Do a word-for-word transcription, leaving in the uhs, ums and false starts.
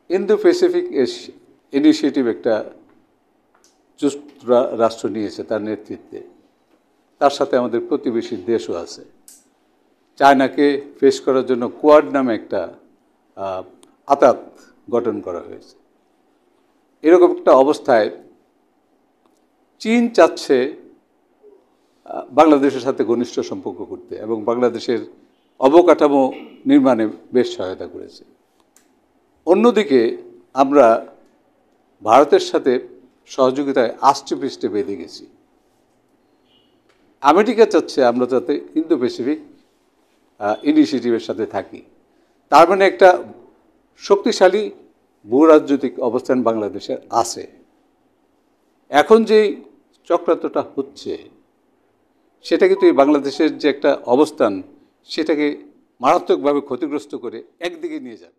Indo Pacific initiative একটা রাষ্ট্র নিয়েছে তার নেতৃত্বে, তার সাথে আমাদের প্রতিবেশী দেশও আছে। চায়নাকে ফেস করার জন্য কোয়াড নামে একটা আতাত গঠন করা হয়েছে। এরকম একটা অবস্থায় চীন চাচ্ছে বাংলাদেশের সাথে ঘনিষ্ঠ সম্পর্ক করতে এবং বাংলাদেশের অবকাঠামো নির্মাণে বেশ সহায়তা করেছে। অন্যদিকে আমরা ভারতের সাথে সহযোগিতায় আষ্টে পৃষ্ঠে বেঁধে গেছি। আমেরিকা চাচ্ছে আমরা যাতে ইন্দো প্যাসিফিক ইনিশিয়েটিভের সাথে থাকি। তার মানে একটা শক্তিশালী ভূরাজনৈতিক অবস্থান বাংলাদেশের আছে। এখন যে চক্রান্তটা হচ্ছে সেটা কিন্তু এই বাংলাদেশের যে একটা অবস্থান সেটাকে মারাত্মকভাবে ক্ষতিগ্রস্ত করে একদিকে নিয়ে যাবে।